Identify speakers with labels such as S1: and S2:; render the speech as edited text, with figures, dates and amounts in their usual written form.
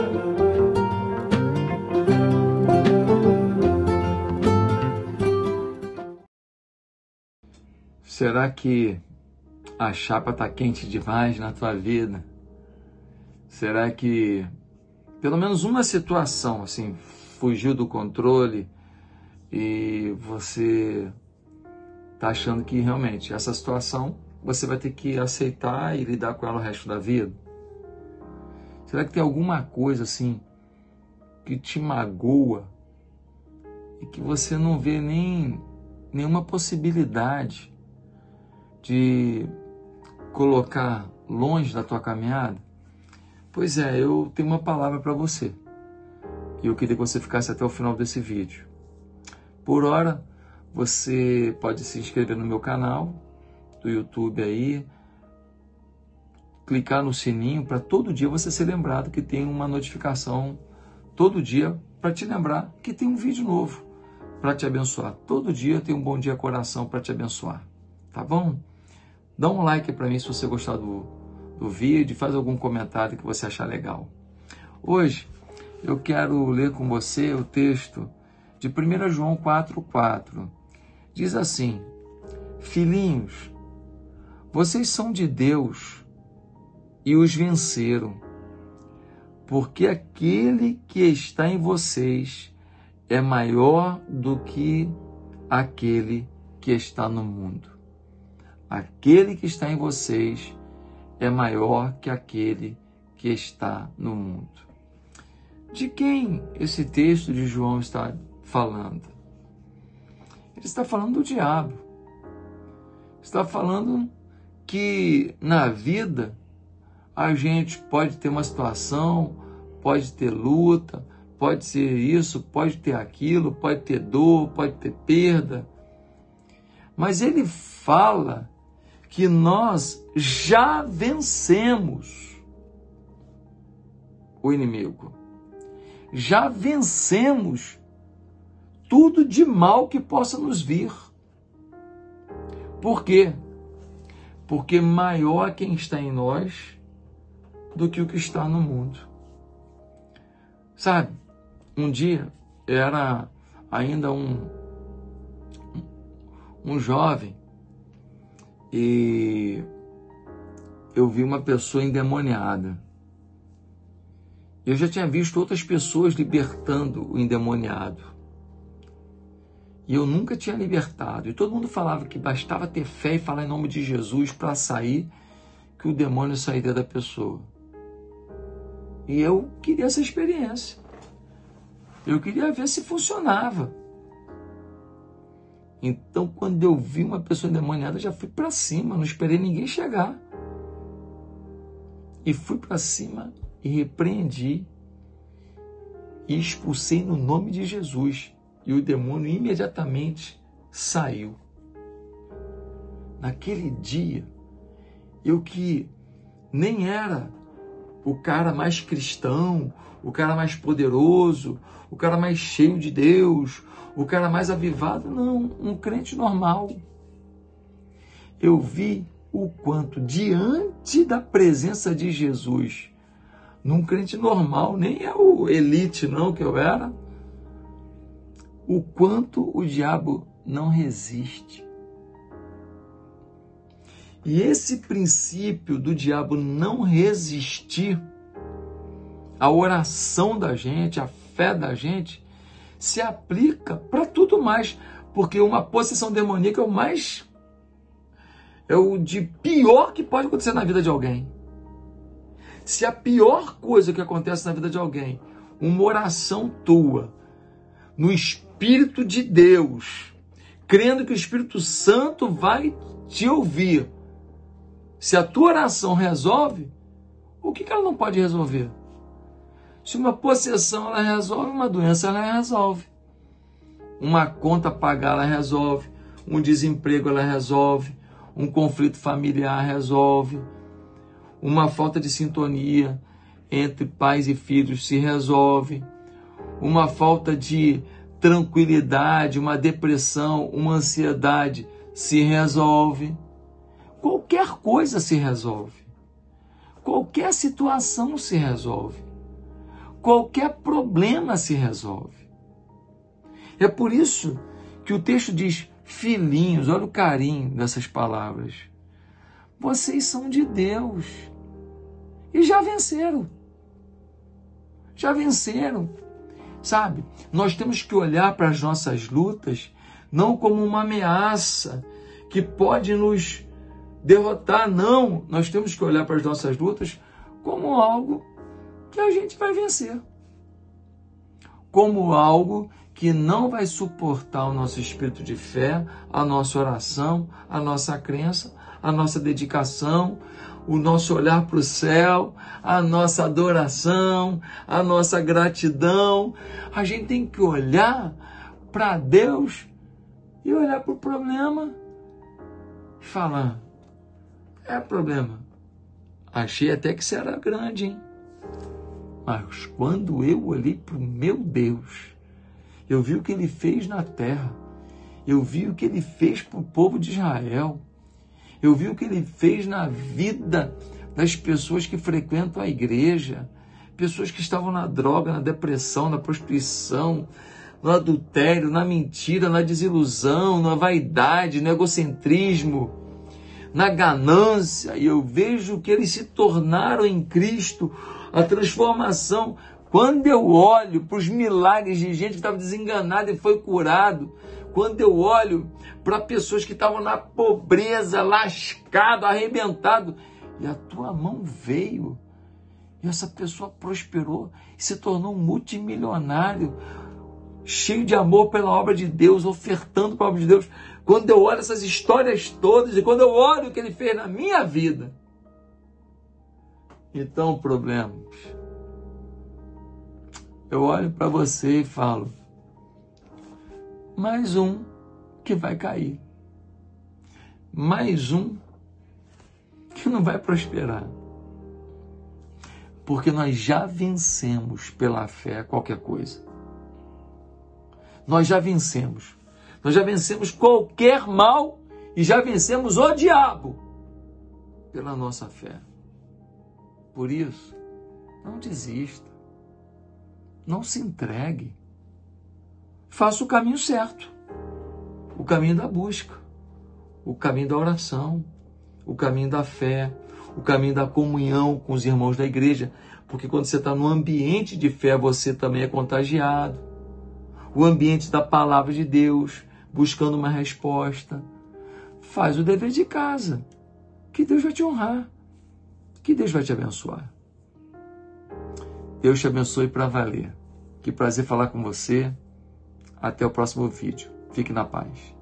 S1: Será que a chapa está quente demais na tua vida? Será que pelo menos uma situação assim fugiu do controle e você está achando que realmente essa situação você vai ter que aceitar e lidar com ela o resto da vida? Será que tem alguma coisa assim que te magoa e que você não vê nenhuma possibilidade de colocar longe da tua caminhada? Pois é, eu tenho uma palavra para você. E eu queria que você ficasse até o final desse vídeo. Por hora, você pode se inscrever no meu canal do YouTube aí, clicar no sininho para todo dia você ser lembrado que tem uma notificação todo dia para te lembrar que tem um vídeo novo para te abençoar. Todo dia tem um Bom Dia Coração para te abençoar. Tá bom? Dá um like para mim se você gostar do vídeo, faz algum comentário que você achar legal. Hoje eu quero ler com você o texto de 1 João 4,4. Diz assim: filhinhos, vocês são de Deus e os venceram, porque aquele que está em vocês é maior do que aquele que está no mundo. Aquele que está em vocês é maior que aquele que está no mundo. De quem esse texto de João está falando? Ele está falando do diabo. Está falando que na vida a gente pode ter uma situação, pode ter luta, pode ser isso, pode ter aquilo, pode ter dor, pode ter perda. Mas ele fala que nós já vencemos o inimigo. Já vencemos tudo de mal que possa nos vir. Por quê? Porque maior quem está em nós do que o que está no mundo. Sabe, um dia eu era ainda um jovem e eu vi uma pessoa endemoniada. Eu já tinha visto outras pessoas libertando o endemoniado. E eu nunca tinha libertado. E todo mundo falava que bastava ter fé e falar em nome de Jesus para sair, que o demônio sairia da pessoa. E eu queria essa experiência. Eu queria ver se funcionava. Então, quando eu vi uma pessoa endemoniada, já fui para cima, não esperei ninguém chegar. E fui para cima e repreendi e expulsei no nome de Jesus. E o demônio imediatamente saiu. Naquele dia, eu que nem era o cara mais cristão, o cara mais poderoso, o cara mais cheio de Deus, o cara mais avivado, não, um crente normal. Eu vi o quanto diante da presença de Jesus, num crente normal, nem é o elite não que eu era, o quanto o diabo não resiste. E esse princípio do diabo não resistir à oração da gente, à fé da gente, se aplica para tudo mais, porque uma possessão demoníaca é o de pior que pode acontecer na vida de alguém. Se a pior coisa que acontece na vida de alguém, uma oração tua, no Espírito de Deus, crendo que o Espírito Santo vai te ouvir, se a tua oração resolve, o que ela não pode resolver? Se uma possessão ela resolve, uma doença ela resolve. Uma conta a pagar ela resolve. Um desemprego ela resolve. Um conflito familiar resolve. Uma falta de sintonia entre pais e filhos se resolve. Uma falta de tranquilidade, uma depressão, uma ansiedade se resolve. Qualquer coisa se resolve. Qualquer situação se resolve. qualquer problema se resolve. É por isso que o texto diz, filhinhos, olha o carinho dessas palavras. Vocês são de Deus e já venceram. Já venceram. Sabe, nós temos que olhar para as nossas lutas não como uma ameaça que pode nos derrotar, não. Nós temos que olhar para as nossas lutas como algo que a gente vai vencer. Como algo que não vai suportar o nosso espírito de fé, a nossa oração, a nossa crença, a nossa dedicação, o nosso olhar para o céu, a nossa adoração, a nossa gratidão. A gente tem que olhar para Deus e olhar para o problema e falar, é problema. Achei até que isso era grande, hein? Mas quando eu olhei para o meu Deus, eu vi o que Ele fez na terra, eu vi o que Ele fez para o povo de Israel, eu vi o que Ele fez na vida das pessoas que frequentam a igreja, pessoas que estavam na droga, na depressão, na prostituição, no adultério, na mentira, na desilusão, na vaidade, no egocentrismo, na ganância. E eu vejo que eles se tornaram em Cristo, a transformação. Quando eu olho para os milagres de gente que estava desenganada e foi curado, quando eu olho para pessoas que estavam na pobreza, lascado, arrebentado, e a tua mão veio, e essa pessoa prosperou e se tornou um multimilionário, cheio de amor pela obra de Deus, ofertando para a obra de Deus. Quando eu olho essas histórias todas, e quando eu olho o que Ele fez na minha vida, então, problemas, eu olho para você e falo, mais um que vai cair. Mais um que não vai prosperar. Porque nós já vencemos pela fé qualquer coisa. Nós já vencemos. Nós já vencemos qualquer mal e já vencemos o diabo pela nossa fé. Por isso, não desista. Não se entregue. Faça o caminho certo. O caminho da busca. O caminho da oração. O caminho da fé. O caminho da comunhão com os irmãos da igreja. Porque quando você está no ambiente de fé, você também é contagiado. O ambiente da palavra de Deus, buscando uma resposta. Faz o dever de casa. Que Deus vai te honrar. Que Deus vai te abençoar. Deus te abençoe para valer. Que prazer falar com você. Até o próximo vídeo. Fique na paz.